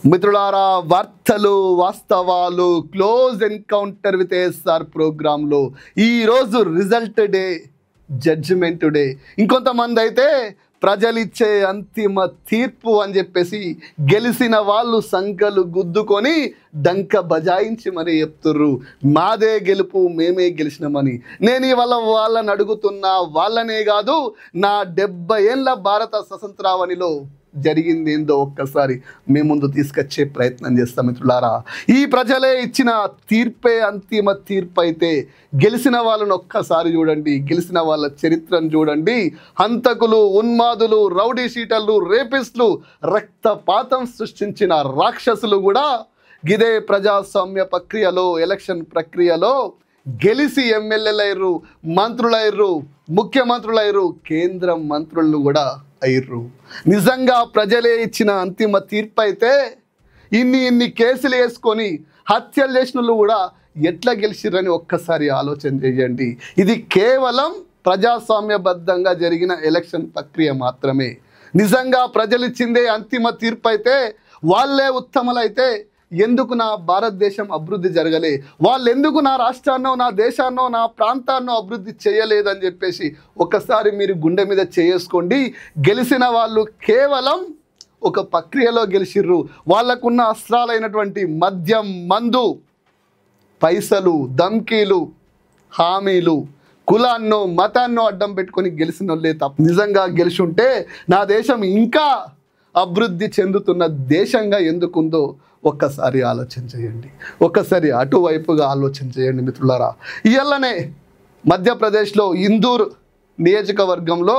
మిత్రులారా, వార్తలు వాస్తవాలు క్లోజ్ ఎన్కౌంటర్ విత్ ఎస్ఆర్ ప్రోగ్రాంలో ఈరోజు రిజల్ట్ డే, జడ్జిమెంట్ డే. ఇంకొంతమంది అయితే ప్రజలిచ్చే అంతిమ తీర్పు అని చెప్పేసి గెలిచిన వాళ్ళు సంఖ్యలు గుద్దుకొని డంక బజాయించి మరీ చెప్తుర్రు, మాదే గెలుపు, మేమే గెలిచినామని. నేను ఇవాళ వాళ్ళని అడుగుతున్నా, వాళ్ళనే కాదు, నా 70 ఏళ్ళ భారత స్వతంత్రావనిలో జరిగింది ఏందో ఒక్కసారి మీ ముందు తీసుకొచ్చే ప్రయత్నం చేస్తాం. మిత్రులారా, ఈ ప్రజలే ఇచ్చిన తీర్పే అంతిమ తీర్పు అయితే గెలిచిన వాళ్ళను ఒక్కసారి చూడండి, గెలిచిన వాళ్ళ చరిత్రను చూడండి. హంతకులు, ఉన్మాదులు, రౌడీ షీటర్లు, రేపిస్టులు, రక్తపాతం సృష్టించిన రాక్షసులు కూడా గిదే ప్రజాస్వామ్య ప్రక్రియలో, ఎలక్షన్ ప్రక్రియలో గెలిచి ఎమ్మెల్యేలయ్యారు, మంత్రులయ్యారు, ముఖ్యమంత్రులయ్యారు, కేంద్ర మంత్రులు కూడా అయ్యారు. నిజంగా ప్రజలే ఇచ్చిన అంతిమ తీర్పు అయితే ఇన్ని కేసులు వేసుకొని హత్యలు చేసిన వాళ్ళు కూడా ఎట్లా గెలిచిరని ఒక్కసారి ఆలోచన చేయండి. ఇది కేవలం ప్రజాస్వామ్యబద్ధంగా జరిగిన ఎలక్షన్ ప్రక్రియ మాత్రమే. నిజంగా ప్రజలు ఇచ్చిందే అంతిమ తీర్పు అయితే, వాళ్ళే ఉత్తములైతే ఎందుకు నా భారతదేశం అభివృద్ధి జరగలే, వాళ్ళు ఎందుకు నా రాష్ట్రాన్నో, నా దేశాన్నో, నా ప్రాంతాన్నో అభివృద్ధి చేయలేదని చెప్పేసి ఒకసారి మీరు గుండె మీద చేసుకోండి. గెలిచిన వాళ్ళు కేవలం ఒక ప్రక్రియలో గెలిచిర్రు. వాళ్ళకున్న అస్త్రాలైనటువంటి మద్యం, మందు, పైసలు, ధమ్కీలు, హామీలు, కులాన్నో మతాన్నో అడ్డం పెట్టుకొని గెలిచిన వాళ్ళే తప్ప. నిజంగా గెలిచి ఉంటే నా దేశం ఇంకా అభివృద్ధి చెందుతున్న దేశంగా ఎందుకుందో ఒక్కసారి ఆలోచన చేయండి, ఒక్కసారి అటువైపుగా ఆలోచన చేయండి. మిత్రులారా, ఇయల్లనే మధ్యప్రదేశ్లో ఇందూర్ నియోజకవర్గంలో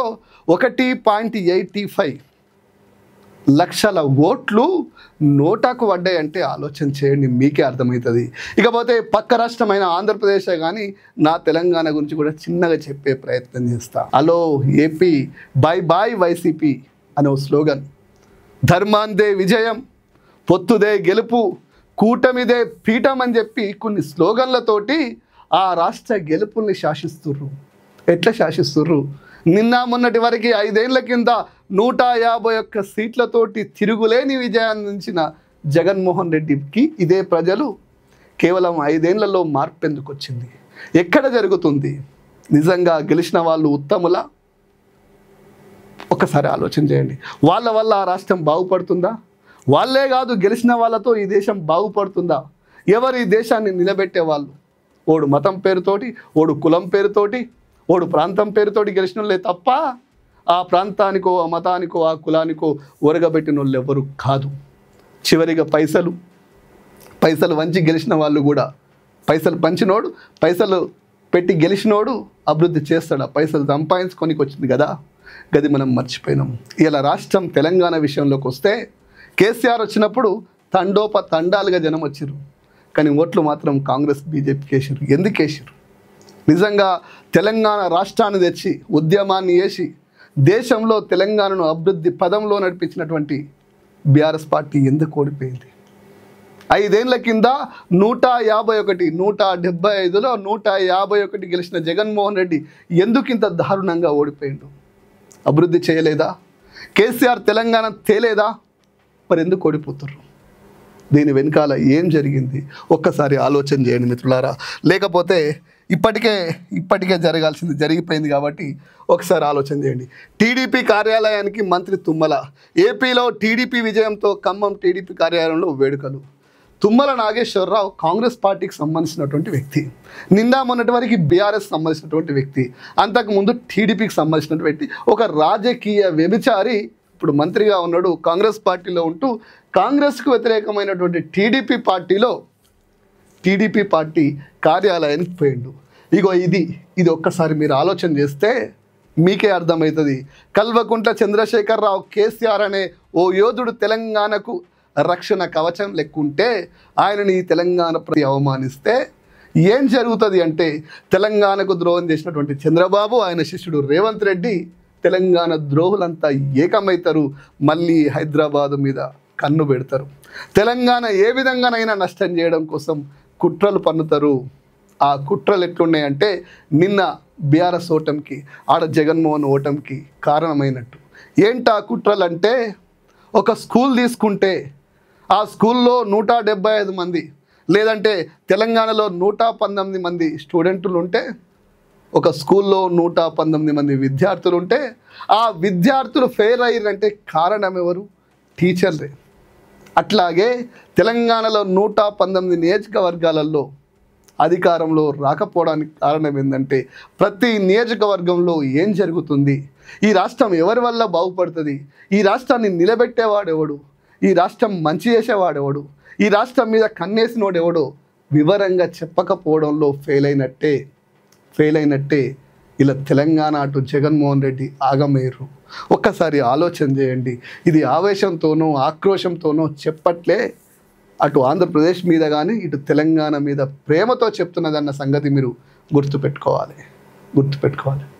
1.85 లక్షల ఓట్లు నోటాకు పడ్డాయంటే ఆలోచన చేయండి, మీకే అర్థమవుతుంది. ఇకపోతే పక్క రాష్ట్రమైన ఆంధ్రప్రదేశే కానీ నా తెలంగాణ గురించి కూడా చిన్నగా చెప్పే ప్రయత్నం చేస్తా. Hello AP, bye bye YCP అనే స్లోగన్, ధర్మాందే విజయం, పొత్తుదే గెలుపు, కూటమిదే పీఠం అని చెప్పి కొన్ని స్లోగన్లతోటి ఆ రాష్ట్ర గెలుపుల్ని శాసిస్తుర్రు. ఎట్లా శాసిస్తుర్రు? నిన్న మొన్నటి వరకు 5 ఏళ్ల కింద 151 సీట్లతోటి తిరుగులేని విజయాన్ని అందించిన జగన్మోహన్ రెడ్డికి ఇదే ప్రజలు కేవలం 5 ఏళ్లలో మార్పు ఎందుకు వచ్చింది? ఎక్కడ జరుగుతుంది? నిజంగా గెలిచిన వాళ్ళు ఉత్తముల? ఒక్కసారి ఆలోచన చేయండి. వాళ్ళ వల్ల ఆ రాష్ట్రం బాగుపడుతుందా? వాళ్ళే కాదు, గెలిచిన వాళ్ళతో ఈ దేశం బాగుపడుతుందా? ఎవరు ఈ దేశాన్ని నిలబెట్టే వాళ్ళు? ఓడు మతం పేరుతోటి, ఓడు కులం పేరుతోటి, ఓడు ప్రాంతం పేరుతోటి గెలిచిన వాళ్ళే తప్ప ఆ ప్రాంతానికో, ఆ మతానికో, ఆ కులానికో ఒరగబెట్టిన వాళ్ళు ఎవరు కాదు. చివరిగా పైసలు వంచి గెలిచిన వాళ్ళు కూడా, పైసలు పంచినోడు, పైసలు పెట్టి గెలిచినోడు అభివృద్ధి చేస్తాడు. పైసలు సంపాదించుకొని వచ్చింది కదా, గది మనం మర్చిపోయినాం. ఇలా రాష్ట్రం తెలంగాణ విషయంలోకి వస్తే కేసీఆర్ వచ్చినప్పుడు తండాలుగా జనం వచ్చిర్రు, కానీ ఓట్లు మాత్రం కాంగ్రెస్ బీజేపీకి వేసిర్రు. ఎందుకు వేసిర్రు? నిజంగా తెలంగాణ రాష్ట్రాన్ని తెచ్చి ఉద్యమాన్ని వేసి దేశంలో తెలంగాణను అభివృద్ధి పదంలో నడిపించినటువంటి బీఆర్ఎస్ పార్టీ ఎందుకు ఓడిపోయింది? 5 ఏళ్ల కింద 151, 175లో 151 గెలిచిన జగన్మోహన్ రెడ్డి ఎందుకు ఇంత దారుణంగా ఓడిపోయిండు? అభివృద్ధి చేయలేదా? కేసీఆర్ తెలంగాణ తేలేదా? మరి ఎందుకు ఓడిపోతున్నారు? దీని వెనకాల ఏం జరిగింది? ఒక్కసారి ఆలోచన చేయండి మిత్రులారా. లేకపోతే ఇప్పటికే జరగాల్సింది జరిగిపోయింది కాబట్టి ఒకసారి ఆలోచన చేయండి. టీడీపీ కార్యాలయానికి మంత్రి తుమ్మల, ఏపీలో టీడీపీ విజయంతో ఖమ్మం టీడీపీ కార్యాలయంలో వేడుకలు. తుమ్మల నాగేశ్వరరావు కాంగ్రెస్ పార్టీకి సంబంధించినటువంటి వ్యక్తి, నిండా మొన్నటి వరకు బీఆర్ఎస్ సంబంధించినటువంటి వ్యక్తి, అంతకుముందు టీడీపీకి సంబంధించినటువంటి వ్యక్తి, ఒక రాజకీయ వ్యభిచారి ఇప్పుడు మంత్రిగా ఉన్నాడు. కాంగ్రెస్ పార్టీలో ఉంటూ కాంగ్రెస్కు వ్యతిరేకమైనటువంటి టీడీపీ పార్టీ కార్యాలయానికి పోయిండు. ఇగో ఇది ఒక్కసారి మీరు ఆలోచన చేస్తే మీకే అర్థమవుతుంది. కల్వకుంట్ల చంద్రశేఖరరావు, కేసీఆర్ అనే ఓ యోధుడు తెలంగాణకు రక్షణ కవచం లెక్కుంటే ఆయనని తెలంగాణ ప్రతి అవమానిస్తే ఏం జరుగుతుంది అంటే, తెలంగాణకు ద్రోహం చేసినటువంటి చంద్రబాబు, ఆయన శిష్యుడు రేవంత్ రెడ్డి, తెలంగాణ ద్రోహులంతా ఏకమవుతారు. మళ్ళీ హైదరాబాదు మీద కన్ను పెడతారు. తెలంగాణ ఏ విధంగానైనా నష్టం చేయడం కోసం కుట్రలు పన్నుతారు. ఆ కుట్రలు ఎట్లున్నాయంటే, నిన్న బీఆర్ఎస్ ఓటమికి, ఆడ జగన్మోహన్ ఓటమికి కారణమైనట్టు. ఏంటా కుట్రలు అంటే, ఒక స్కూల్ తీసుకుంటే ఆ స్కూల్లో 175 మంది లేదంటే తెలంగాణలో 119 మంది స్టూడెంట్లు ఉంటే, ఒక స్కూల్లో 119 మంది విద్యార్థులు ఉంటే, ఆ విద్యార్థులు ఫెయిల్ అయ్యారంటే కారణం ఎవరు? టీచర్లే. అట్లాగే తెలంగాణలో 119 నియోజకవర్గాలలో అధికారంలో రాకపోవడానికి కారణం ఏంటంటే, ప్రతి నియోజకవర్గంలో ఏం జరుగుతుంది, ఈ రాష్ట్రం ఎవరి వల్ల బాగుపడుతుంది, ఈ రాష్ట్రాన్ని నిలబెట్టేవాడెవడు, ఈ రాష్ట్రం మంచి చేసేవాడెవడు, ఈ రాష్ట్రం మీద కన్నేసినోడెవడో వివరంగా చెప్పకపోవడంలో ఫెయిల్ అయినట్టే. ఇలా తెలంగాణ అటు జగన్మోహన్ రెడ్డి ఆగమేరు. ఒక్కసారి ఆలోచన చేయండి. ఇది ఆవేశంతోనో ఆక్రోశంతోనో చెప్పట్లే, అటు ఆంధ్రప్రదేశ్ మీద కానీ ఇటు తెలంగాణ మీద ప్రేమతో చెప్తున్నదన్న సంగతి మీరు గుర్తుపెట్టుకోవాలి.